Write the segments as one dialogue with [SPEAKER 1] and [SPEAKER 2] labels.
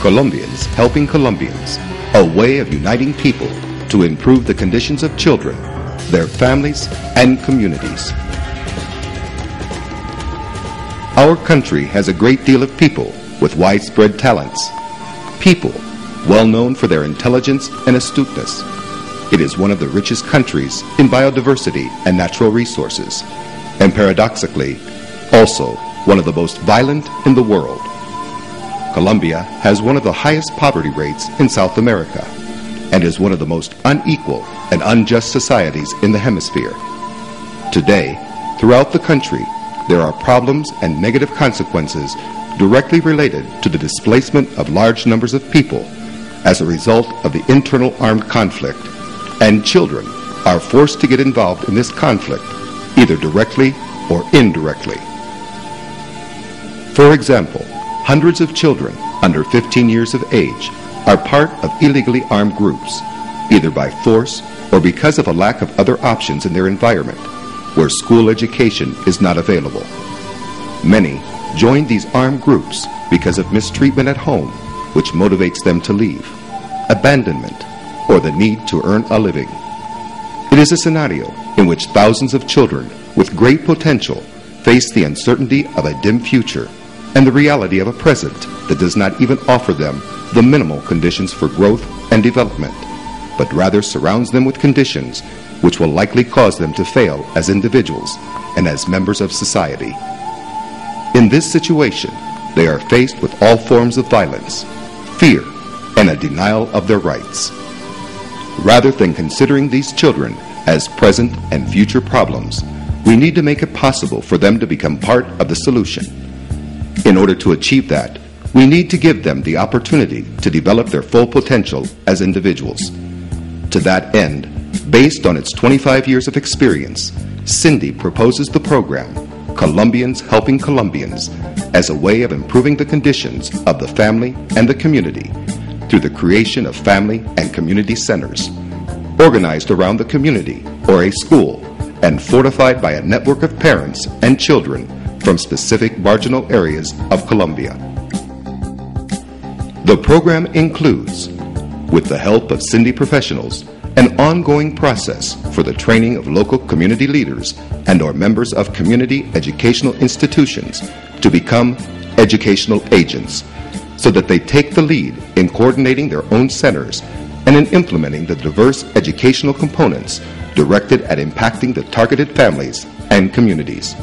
[SPEAKER 1] Colombians Helping Colombians, a way of uniting people to improve the conditions of children, their families, and communities. Our country has a great deal of people with widespread talents. People well known for their intelligence and astuteness. It is one of the richest countries in biodiversity and natural resources, and paradoxically, also one of the most violent in the world. Colombia has one of the highest poverty rates in South America and is one of the most unequal and unjust societies in the hemisphere. Today, throughout the country, there are problems and negative consequences directly related to the displacement of large numbers of people as a result of the internal armed conflict, and children are forced to get involved in this conflict either directly or indirectly. For example, hundreds of children under 15 years of age are part of illegally armed groups, either by force or because of a lack of other options in their environment, where school education is not available. Many join these armed groups because of mistreatment at home, which motivates them to leave, abandonment, or the need to earn a living. It is a scenario in which thousands of children with great potential face the uncertainty of a dim future and the reality of a present that does not even offer them the minimal conditions for growth and development, but rather surrounds them with conditions which will likely cause them to fail as individuals and as members of society. In this situation, they are faced with all forms of violence, fear, and a denial of their rights. Rather than considering these children as present and future problems, we need to make it possible for them to become part of the solution. In order to achieve that, we need to give them the opportunity to develop their full potential as individuals. To that end, based on its 25 years of experience, Cindy proposes the program Colombians Helping Colombians as a way of improving the conditions of the family and the community through the creation of family and community centers, organized around the community or a school and fortified by a network of parents and children from specific marginal areas of Colombia. The program includes, with the help of Cindy professionals, an ongoing process for the training of local community leaders and/or members of community educational institutions to become educational agents, so that they take the lead in coordinating their own centers and in implementing the diverse educational components directed at impacting the targeted families and communities.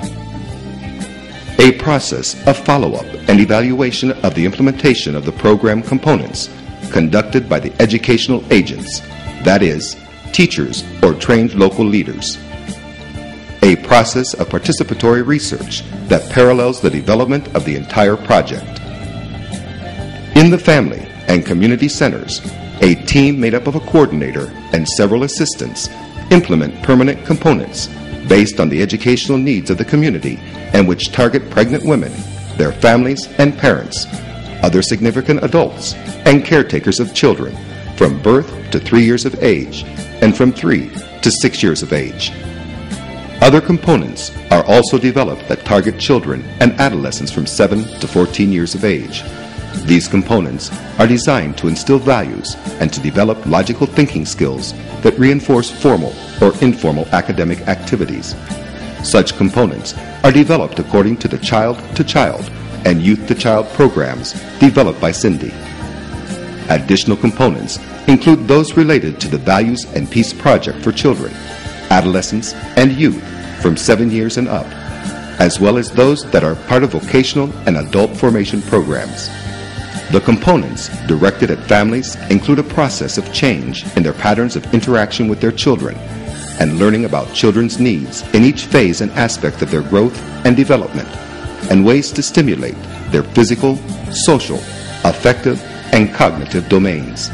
[SPEAKER 1] A process of follow-up and evaluation of the implementation of the program components conducted by the educational agents, that is, teachers or trained local leaders. A process of participatory research that parallels the development of the entire project. In the family and community centers, a team made up of a coordinator and several assistants implement permanent components based on the educational needs of the community and which target pregnant women, their families and parents, other significant adults, and caretakers of children from birth to 3 years of age and from 3 to 6 years of age. Other components are also developed that target children and adolescents from 7 to 14 years of age. These components are designed to instill values and to develop logical thinking skills that reinforce formal or informal academic activities. Such components are developed according to the child-to-child and youth-to-child programs developed by Cindy. Additional components include those related to the Values and Peace Project for children, adolescents, and youth from 7 years and up, as well as those that are part of vocational and adult formation programs. The components directed at families include a process of change in their patterns of interaction with their children and learning about children's needs in each phase and aspect of their growth and development, and ways to stimulate their physical, social, affective, and cognitive domains.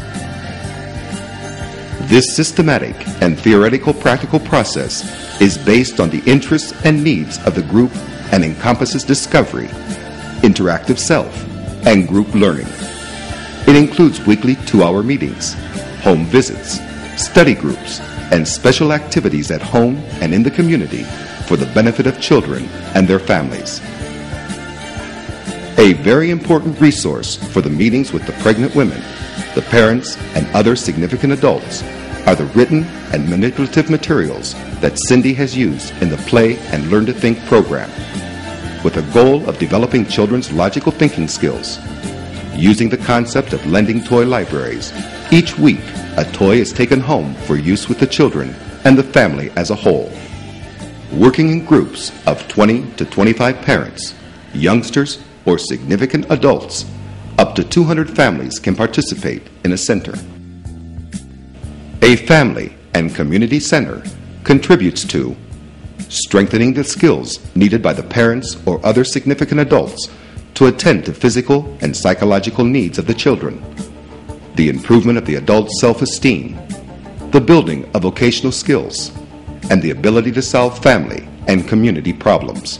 [SPEAKER 1] This systematic and theoretical practical process is based on the interests and needs of the group and encompasses discovery, interactive self, and group learning. It includes weekly 2-hour meetings, home visits, study groups, and special activities at home and in the community for the benefit of children and their families. A very important resource for the meetings with the pregnant women, the parents, and other significant adults are the written and manipulative materials that Cindy has used in the Play and Learn to Think program, with the goal of developing children's logical thinking skills. Using the concept of lending toy libraries, each week a toy is taken home for use with the children and the family as a whole. Working in groups of 20 to 25 parents, youngsters, or significant adults, up to 200 families can participate in a center. A family and community center contributes to strengthening the skills needed by the parents or other significant adults to attend to physical and psychological needs of the children, the improvement of the adult's self-esteem, the building of vocational skills, and the ability to solve family and community problems,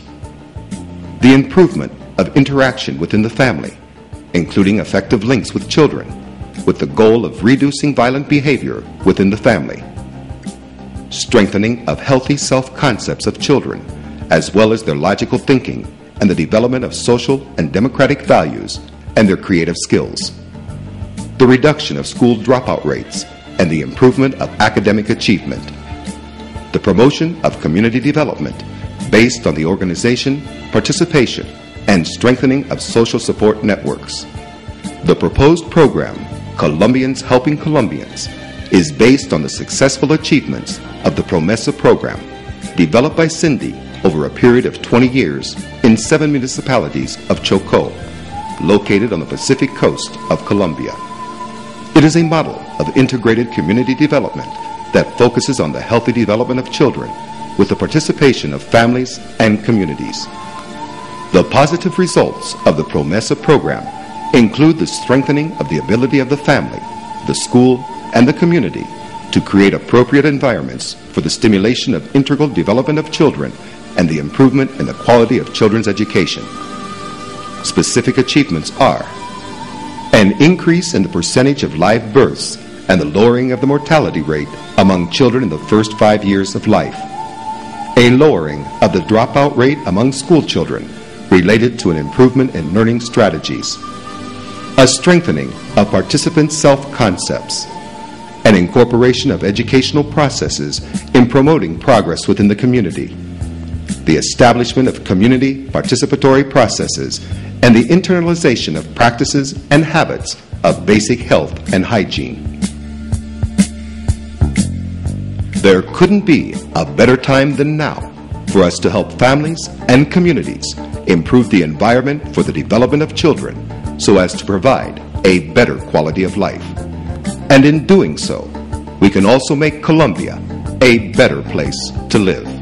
[SPEAKER 1] the improvement of interaction within the family, including effective links with children, with the goal of reducing violent behavior within the family, strengthening of healthy self-concepts of children, as well as their logical thinking and the development of social and democratic values and their creative skills, the reduction of school dropout rates and the improvement of academic achievement, the promotion of community development based on the organization, participation, and strengthening of social support networks. The proposed program, Colombians Helping Colombians, is based on the successful achievements of the Promesa program, developed by Cindy over a period of 20 years in 7 municipalities of Chocó, located on the Pacific coast of Colombia. It is a model of integrated community development that focuses on the healthy development of children with the participation of families and communities. The positive results of the Promesa program include the strengthening of the ability of the family, the school, and the community to create appropriate environments for the stimulation of integral development of children and the improvement in the quality of children's education. Specific achievements are an increase in the percentage of live births and the lowering of the mortality rate among children in the first 5 years of life, a lowering of the dropout rate among school children related to an improvement in learning strategies, a strengthening of participant self-concepts, an incorporation of educational processes in promoting progress within the community, the establishment of community participatory processes, and the internalization of practices and habits of basic health and hygiene. There couldn't be a better time than now for us to help families and communities improve the environment for the development of children so as to provide a better quality of life. And in doing so, we can also make Colombia a better place to live.